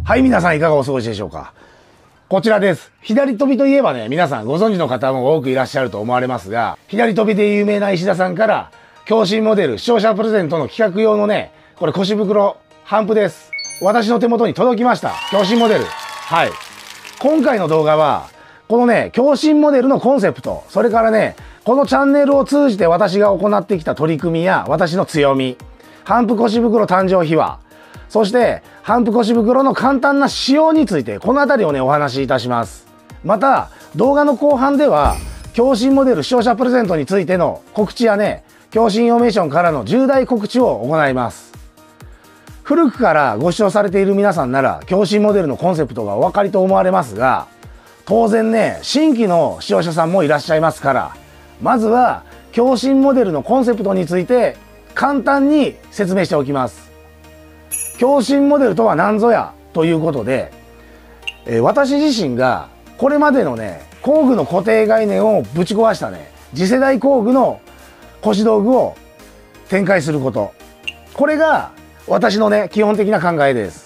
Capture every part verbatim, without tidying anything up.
はい、皆さんいかがお過ごしでしょうか。こちらです。左飛びといえばね、皆さんご存知の方も多くいらっしゃると思われますが、左飛びで有名な石田さんから、共振モデル視聴者プレゼントの企画用のね、これ腰袋、帆布です。私の手元に届きました。共振モデル。はい。今回の動画は、このね、共振モデルのコンセプト、それからね、このチャンネルを通じて私が行ってきた取り組みや、私の強み、帆布腰袋誕生秘話、そして、帆布腰袋の簡単な使用について、このあたりをね、お話しいたします。また、動画の後半では、共振モデル視聴者プレゼントについての告知やね、共振イノベーションからの重大告知を行います。古くからご視聴されている皆さんなら、共振モデルのコンセプトがお分かりと思われますが、当然ね、新規の視聴者さんもいらっしゃいますから、まずは、共振モデルのコンセプトについて、簡単に説明しておきます。共振モデルとは何ぞやということで、えー、私自身がこれまでのね、工具の固定概念をぶち壊したね、次世代工具の腰道具を展開すること。これが私のね、基本的な考えです。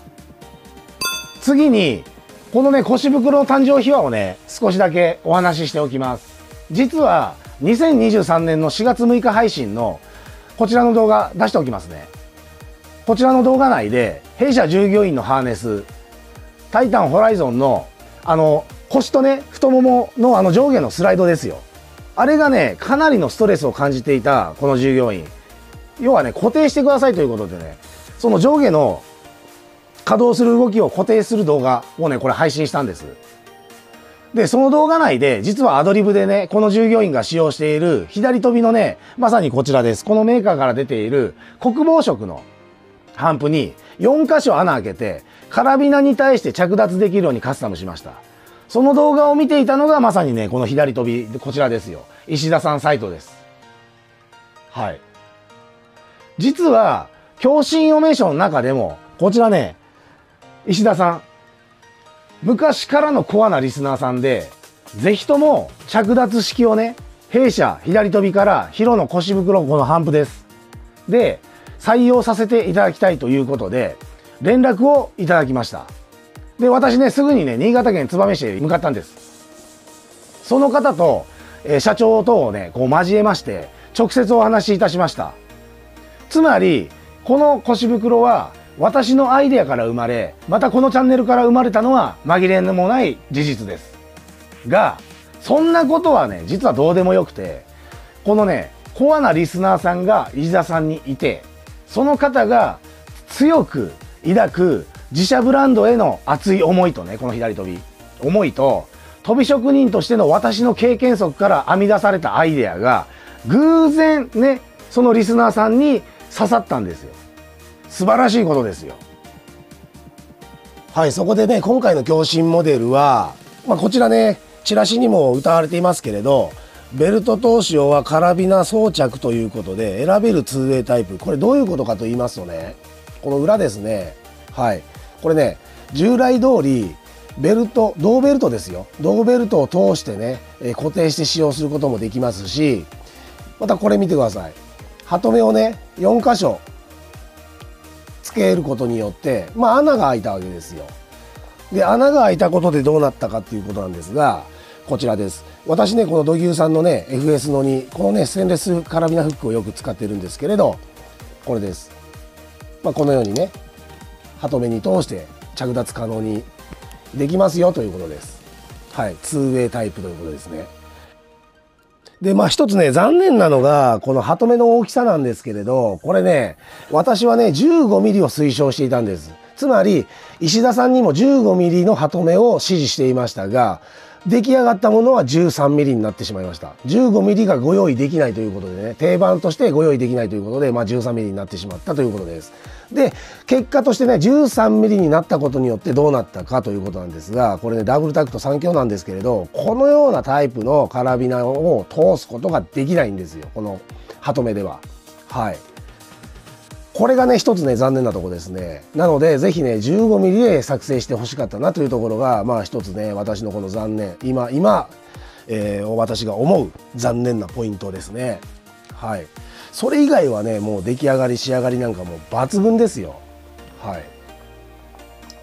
次に、このね、腰袋の誕生秘話をね、少しだけお話ししておきます。実は、にせんにじゅうさんねんのしがつむいか配信のこちらの動画出しておきますね。こちらの動画内で、弊社従業員のハーネス、タイタンホライゾンの、あの、腰とね、太もものあの上下のスライドですよ。あれがね、かなりのストレスを感じていた、この従業員。要はね、固定してくださいということでね、その上下の稼働する動きを固定する動画をね、これ配信したんです。で、その動画内で、実はアドリブでね、この従業員が使用している左飛びのね、まさにこちらです。このメーカーから出ている国防色の帆布によんかしょ穴開けて、カラビナに対して着脱できるようにカスタムしました。その動画を見ていたのがまさにね、この左飛び、こちらですよ。石田さんサイトです。はい。実は、共振イノベーションの中でも、こちらね、石田さん、昔からのコアなリスナーさんで、ぜひとも着脱式をね、弊社左飛びからヒロの腰袋この帆布です。で、採用させていただきたいということで、連絡をいただきました。で、私ね、すぐにね、新潟県燕市へ向かったんです。その方と、えー、社長等をね、こう交えまして、直接お話しいたしました。つまり、この腰袋は、私のアイデアから生まれ、またこのチャンネルから生まれたのは紛れもない事実です。が、そんなことはね、実はどうでもよくて、このね、コアなリスナーさんが石田さんにいて、その方が強く抱く自社ブランドへの熱い思いとね、この左飛び、思いと、飛び職人としての私の経験則から編み出されたアイデアが、偶然ね、そのリスナーさんに刺さったんですよ。素晴らしいことですよ。はい、そこでね、今回の共振モデルは、まあ、こちらね、チラシにも謳われていますけれど、ベルト等使用はカラビナ装着ということで、選べる ツーウェイ タイプ。これどういうことかと言いますとね、この裏ですね。はい。これね、従来通り、ベルト、銅ベルトですよ。銅ベルトを通してね、えー、固定して使用することもできますし、またこれ見てください。ハトメをね、よんかしょ付けることによって、まあ穴が開いたわけですよ。で、穴が開いたことでどうなったかっていうことなんですが、こちらです。私ね、この土牛さんのね、エフエス のに、このね、ステンレスカラビナフックをよく使ってるんですけれど、これです。まあ、このようにね、ハトメに通して着脱可能にできますよということです。はい。ツーウェイ タイプということですね。で、まあ一つね、残念なのが、このハトメの大きさなんですけれど、これね、私はね、じゅうごミリを推奨していたんです。つまり、石田さんにもじゅうごミリのハトメを指示していましたが、出来上がったものはじゅうさんミリになってしまいました。じゅうごミリがご用意できないということでね、定番としてご用意できないということで、まあじゅうさんミリになってしまったということです。で、結果としてね、じゅうさんミリになったことによってどうなったかということなんですが、これね、ダブルタクトさん強なんですけれど、このようなタイプのカラビナを通すことができないんですよ。このハトメでは。はい。これがね、一つね、残念なところですね。なので、ぜひね、じゅうごミリで作成してほしかったなというところが、まあ一つね、私のこの残念、今、今、えー、私が思う残念なポイントですね。はい。それ以外はね、もう出来上がり、仕上がりなんかもう抜群ですよ。はい。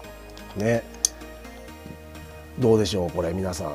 ね。どうでしょうこれ皆さん。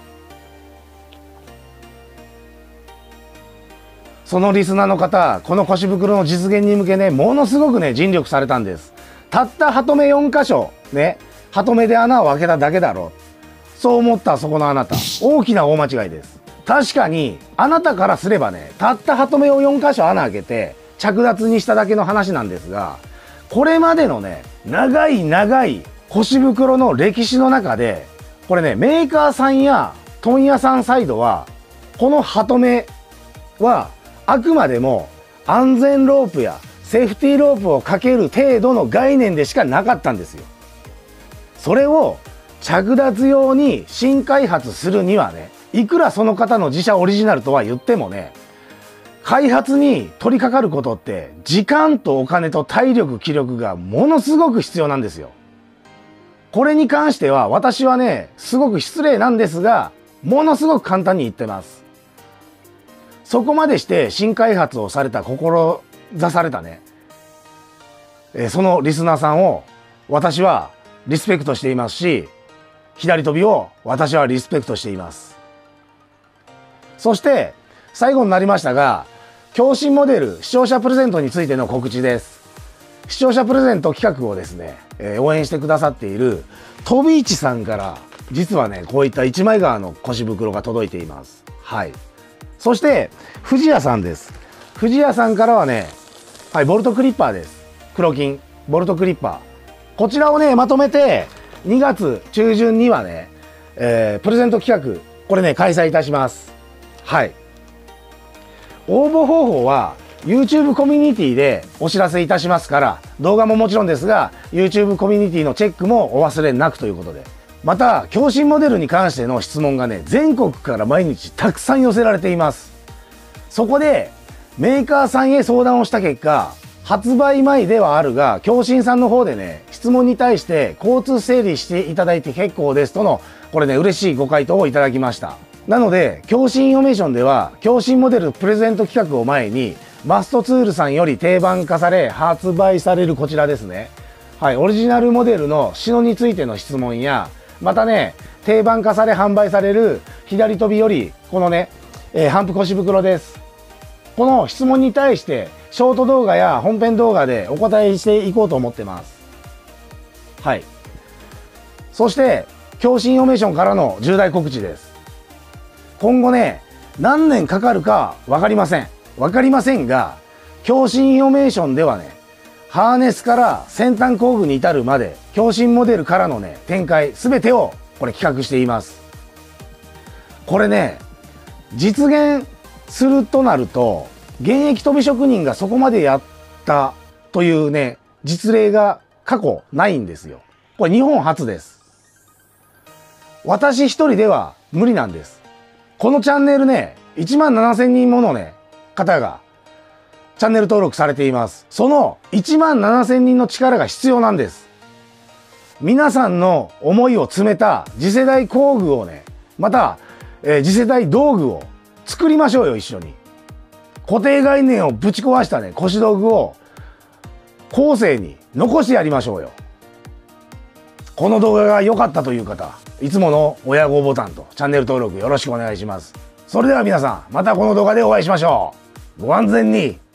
そのリスナーの方、この腰袋の実現に向けね、ものすごくね、尽力されたんです。たったハトメよん箇所、ね、ハトメで穴を開けただけだろう。そう思ったそこのあなた、大きな大間違いです。確かに、あなたからすればね、たったハトメをよん箇所穴開けて、着脱にしただけの話なんですが、これまでのね、長い長い腰袋の歴史の中で、これね、メーカーさんや問屋さんサイドは、このハトメは、あくまでも安全ロープやセーフティーロープをかける程度の概念でしかなかったんですよ。それを着脱用に新開発するにはね、いくらその方の自社オリジナルとは言ってもね、開発に取り掛かることって時間とお金と体力気力がものすごく必要なんですよ。これに関しては私はね、すごく失礼なんですが、ものすごく簡単に言ってます。そこまでして新開発をされた、志されたね、えー、そのリスナーさんを私はリスペクトしていますし、左飛びを私はリスペクトしています。そして最後になりましたが、共振モデル視聴者プレゼントについての告知です。視聴者プレゼント企画をですね、えー、応援してくださっている飛び市さんから実はね、こういった一枚革の腰袋が届いています。はい。そして、藤谷さんです。藤谷さんからはね、はい、ボルトクリッパーです。黒金、ボルトクリッパー。こちらをね、まとめて、にがつ中旬にはね、えー、プレゼント企画、これね、開催いたします。はい。応募方法は、YouTube コミュニティでお知らせいたしますから、動画ももちろんですが、YouTube コミュニティのチェックもお忘れなくということで。また、共振モデルに関しての質問がね、全国から毎日たくさん寄せられています。そこで、メーカーさんへ相談をした結果、発売前ではあるが、共振さんの方でね、質問に対して交通整理していただいて結構ですとの、これね、嬉しいご回答をいただきました。なので、共振インフォメーションでは、共振モデルプレゼント企画を前に、マストツールさんより定番化され、発売されるこちらですね。はい、オリジナルモデルのシノについての質問や、またね、定番化され販売される左飛びより、このね、えー、ハンプ腰袋です。この質問に対して、ショート動画や本編動画でお答えしていこうと思ってます。はい。そして、共振インフォメーションからの重大告知です。今後ね、何年かかるかわかりません。わかりませんが、共振インフォメーションではね、ハーネスから先端工具に至るまで、共振モデルからのね、展開、すべてをこれ企画しています。これね、実現するとなると、現役飛び職人がそこまでやったというね、実例が過去ないんですよ。これ日本初です。私一人では無理なんです。このチャンネルね、いちまんななせんにんものね、方がチャンネル登録されています。そのいちまんななせんにんの力が必要なんです。皆さんの思いを詰めた次世代工具をね、また、えー、次世代道具を作りましょうよ、一緒に。固定概念をぶち壊したね、腰道具を後世に残してやりましょうよ。この動画が良かったという方、いつもの親号ボタンとチャンネル登録よろしくお願いします。それでは皆さん、またこの動画でお会いしましょう。ご安全に。